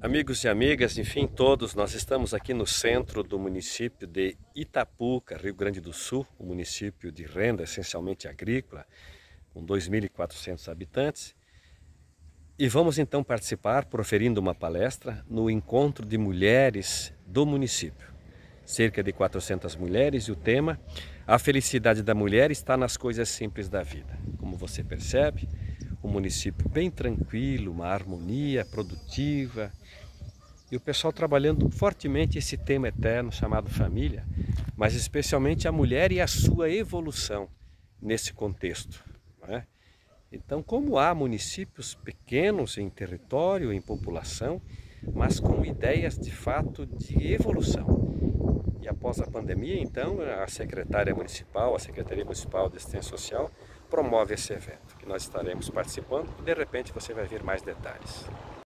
Amigos e amigas, enfim, todos, nós estamos aqui no centro do município de Itapuca, Rio Grande do Sul, um município de renda essencialmente agrícola, com 2.400 habitantes. E vamos então participar, proferindo uma palestra, no encontro de mulheres do município. Cerca de 400 mulheres e o tema: a felicidade da mulher está nas coisas simples da vida. Como você percebe, um município bem tranquilo, uma harmonia produtiva, e o pessoal trabalhando fortemente esse tema eterno chamado família, mas especialmente a mulher e a sua evolução nesse contexto, não é? Então, como há municípios pequenos em território, em população, mas com ideias de fato de evolução. E após a pandemia, então, a Secretaria Municipal de Assistência Social promove esse evento, que nós estaremos participando e de repente você vai ver mais detalhes.